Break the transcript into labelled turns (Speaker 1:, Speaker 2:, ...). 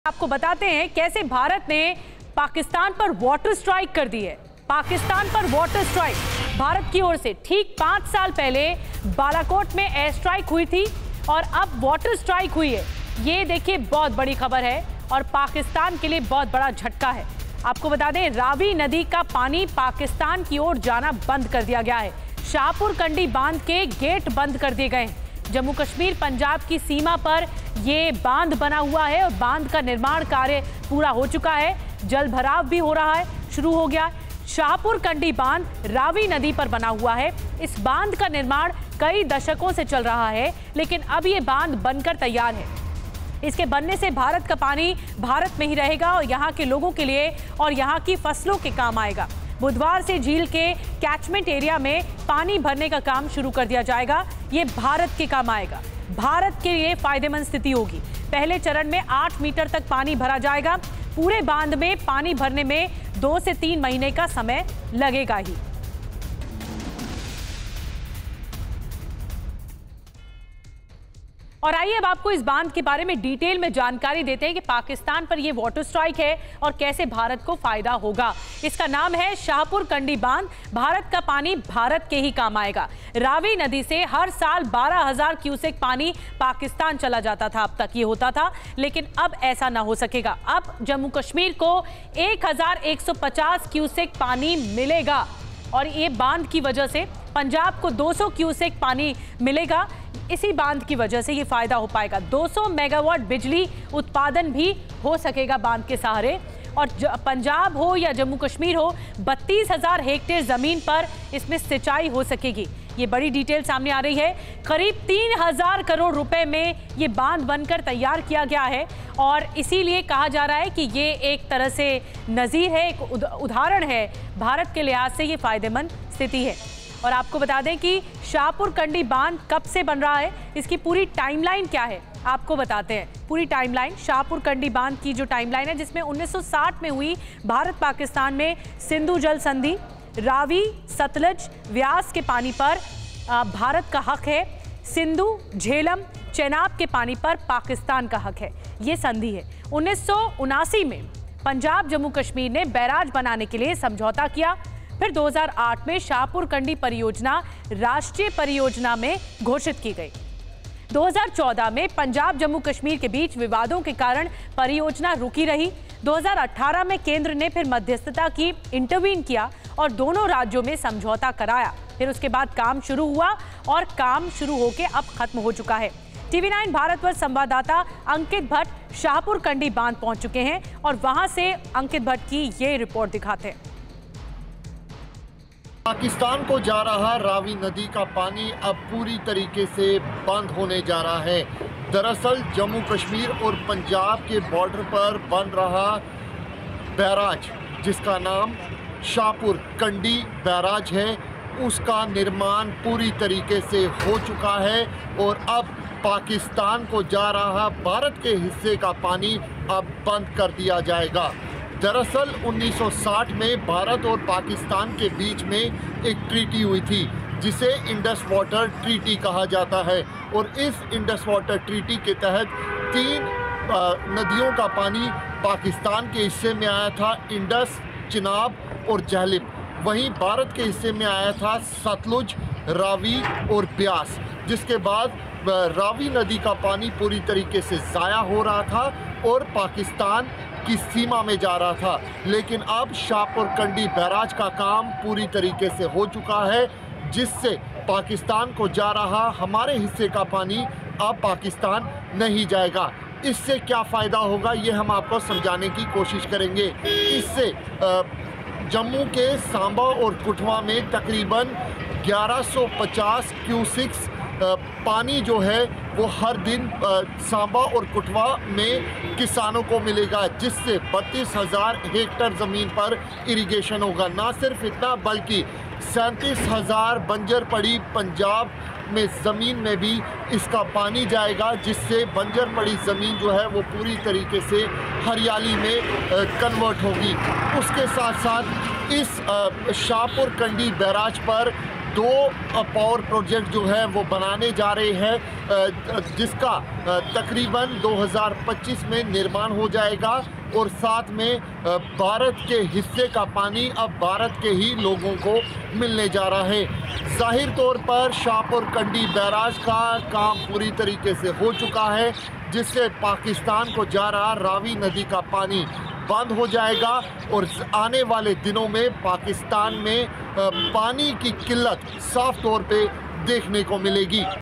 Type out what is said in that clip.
Speaker 1: आपको बताते हैं कैसे भारत ने पाकिस्तान पर वाटर स्ट्राइक कर दी है। पाकिस्तान पर वाटर स्ट्राइक भारत की ओर से ठीक 5 साल पहले बालाकोट में एयर स्ट्राइक हुई थी और अब वाटर स्ट्राइक हुई है। ये देखिए बहुत बड़ी खबर है और पाकिस्तान के लिए बहुत बड़ा झटका है। आपको बता दें रावी नदी का पानी पाकिस्तान की ओर जाना बंद कर दिया गया है। शाहपुर कंडी बांध के गेट बंद कर दिए गए हैं। जम्मू कश्मीर पंजाब की सीमा पर ये बांध बना हुआ है और बांध का निर्माण कार्य पूरा हो चुका है। जल भराव भी हो रहा है, शुरू हो गया। शाहपुर कंडी बांध रावी नदी पर बना हुआ है। इस बांध का निर्माण कई दशकों से चल रहा है, लेकिन अब ये बांध बनकर तैयार है। इसके बनने से भारत का पानी भारत में ही रहेगा और यहाँ के लोगों के लिए और यहाँ की फसलों के काम आएगा। बुधवार से झील के कैचमेंट एरिया में पानी भरने का काम शुरू कर दिया जाएगा। ये भारत के काम आएगा, भारत के लिए फायदेमंद स्थिति होगी। पहले चरण में 8 मीटर तक पानी भरा जाएगा। पूरे बांध में पानी भरने में 2 से 3 महीने का समय लगेगा ही। और आइए अब आपको इस बांध के बारे में डिटेल में जानकारी देते हैं कि पाकिस्तान पर यह वाटर स्ट्राइक है और कैसे भारत को फायदा होगा। इसका नाम है शाहपुर कंडी बांध। भारत का पानी भारत के ही काम आएगा। रावी नदी से हर साल 12,000 क्यूसेक पानी पाकिस्तान चला जाता था, अब तक ये होता था, लेकिन अब ऐसा ना हो सकेगा। अब जम्मू कश्मीर को 1,150 क्यूसेक पानी मिलेगा और ये बांध की वजह से पंजाब को 200 क्यूसेक पानी मिलेगा। इसी बांध की वजह से ये फायदा हो पाएगा। 200 मेगावाट बिजली उत्पादन भी हो सकेगा बांध के सहारे। और पंजाब हो या जम्मू कश्मीर हो, 32,000 हेक्टेयर जमीन पर इसमें सिंचाई हो सकेगी। ये बड़ी डिटेल सामने आ रही है। करीब 3,000 करोड़ रुपए में ये बांध बनकर तैयार किया गया है और इसीलिए कहा जा रहा है कि ये एक तरह से नज़ीर है, एक उदाहरण है। भारत के लिहाज से ये फायदेमंद स्थिति है। और आपको बता दें कि शाहपुर कंडी बांध कब से बन रहा है, इसकी पूरी टाइमलाइन क्या है आपको बताते हैं। पूरी टाइमलाइन शाहपुर कंडी बांध की जो टाइमलाइन है, जिसमें 1960 में हुई भारत पाकिस्तान में सिंधु जल संधि। रावी सतलज व्यास के पानी पर भारत का हक है। सिंधु झेलम चेनाब के पानी पर पाकिस्तान का हक है। ये संधि है। 1979 में पंजाब जम्मू कश्मीर ने बैराज बनाने के लिए समझौता किया। फिर 2008 में शाहपुर कंडी परियोजना राष्ट्रीय परियोजना में घोषित की गई। 2014 में पंजाब जम्मू कश्मीर के बीच विवादों के कारण परियोजना रुकी रही। 2018 में केंद्र ने फिर मध्यस्थता की, इंटरवीन किया और दोनों राज्यों में समझौता कराया। फिर उसके बाद काम शुरू हुआ और काम शुरू होकर अब खत्म हो चुका है। TV9 भारतवर्ष संवाददाता अंकित भट्ट शाहपुर कंडी बांध पहुंच चुके हैं और वहां से अंकित भट्ट की ये रिपोर्ट दिखाते हैं।
Speaker 2: पाकिस्तान को जा रहा रावी नदी का पानी अब पूरी तरीके से बंद होने जा रहा है। दरअसल जम्मू कश्मीर और पंजाब के बॉर्डर पर बन रहा बैराज, जिसका नाम शाहपुर कंडी बैराज है, उसका निर्माण पूरी तरीके से हो चुका है और अब पाकिस्तान को जा रहा भारत के हिस्से का पानी अब बंद कर दिया जाएगा। दरअसल 1960 में भारत और पाकिस्तान के बीच में एक ट्रीटी हुई थी, जिसे इंडस वाटर ट्रीटी कहा जाता है। और इस इंडस वाटर ट्रीटी के तहत 3 नदियों का पानी पाकिस्तान के हिस्से में आया था, इंडस, चिनाब और झेलम। वहीं भारत के हिस्से में आया था सतलुज, रावी और ब्यास, जिसके बाद रावी नदी का पानी पूरी तरीके से ज़ाया हो रहा था और पाकिस्तान की सीमा में जा रहा था। लेकिन अब शाहपुर कंडी बैराज का काम पूरी तरीके से हो चुका है, जिससे पाकिस्तान को जा रहा हमारे हिस्से का पानी अब पाकिस्तान नहीं जाएगा। इससे क्या फ़ायदा होगा ये हम आपको समझाने की कोशिश करेंगे। इससे जम्मू के सांबा और कठुआ में तकरीबन 1150 क्यूसिक्स पानी जो है वो हर दिन सांबा और कठुआ में किसानों को मिलेगा, जिससे 32,000 हेक्टेयर ज़मीन पर इरिगेशन होगा। ना सिर्फ इतना बल्कि 37,000 बंजर पड़ी पंजाब में ज़मीन में भी इसका पानी जाएगा, जिससे बंजर पड़ी ज़मीन जो है वो पूरी तरीके से हरियाली में कन्वर्ट होगी। उसके साथ साथ इस शाहपुर कंडी बैराज पर 2 पावर प्रोजेक्ट जो है वो बनाने जा रहे हैं जिसका तकरीबन 2025 में निर्माण हो जाएगा और साथ में भारत के हिस्से का पानी अब भारत के ही लोगों को मिलने जा रहा है। जाहिर तौर पर शाहपुर कंडी बैराज का काम पूरी तरीके से हो चुका है, जिससे पाकिस्तान को जा रहा रावी नदी का पानी बंद हो जाएगा और आने वाले दिनों में पाकिस्तान में पानी की किल्लत साफ तौर पे देखने को मिलेगी।